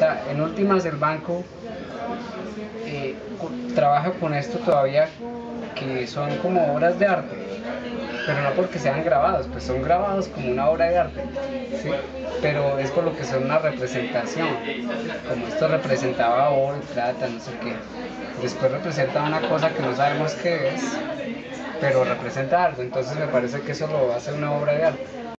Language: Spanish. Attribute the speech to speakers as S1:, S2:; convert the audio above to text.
S1: sea, en últimas el banco trabaja con esto todavía, que son como obras de arte, pero no porque sean grabados, pues son grabados como una obra de arte, ¿sí? Pero es por lo que son una representación, como esto representaba oro y plata, no sé qué. Después representa una cosa que no sabemos qué es, pero representa algo, entonces me parece que eso lo hace una obra de arte.